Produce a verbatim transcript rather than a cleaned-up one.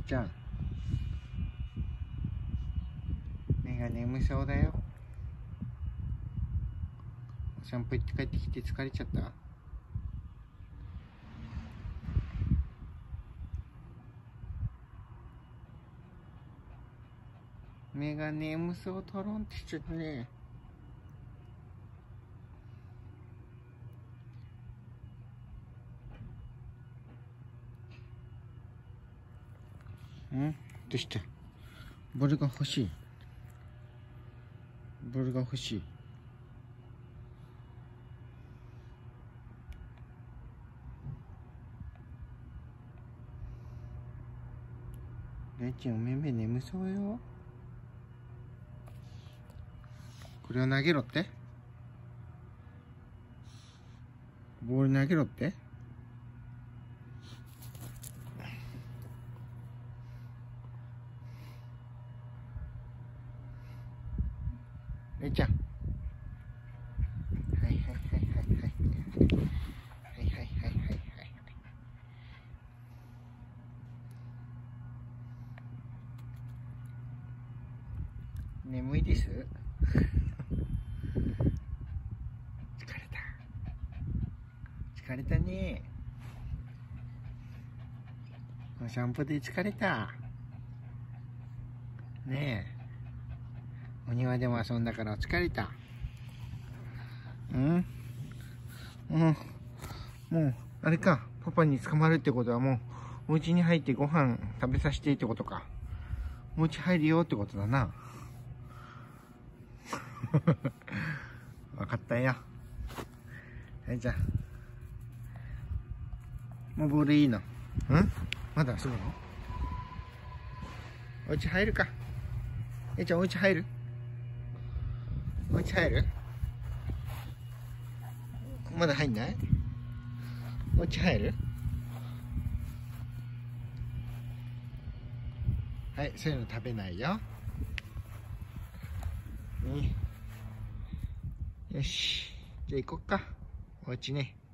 ちゃん、目が眠そうだよ。お散歩行って帰ってきて疲れちゃった？目が眠そう、とろんってしちゃったね。ん？どうした？ボールが欲しい。ボールが欲しい。レイちゃん、おめめ眠そうよ。これを投げろって？ボール投げろって？レイちゃん。はいはいはいはいはいはいはいはいはいはいはい。眠いです。疲れた。疲れたね。お散歩で疲れた。ねえ。お庭でも遊んだから疲れた。うんうん。もう、あれか。パパに捕まるってことはもう、お家に入ってご飯食べさせてってことか。お家入るよってことだな。わかったよ。はい、じゃあ。もうボールいいの？ん？まだ遊ぶの？お家入るか。えいちゃん、お家入る？お家入る？まだ入んない？お家入る？はい、そういうの食べないよ。ね、よし。じゃあ行こっか。お家ね。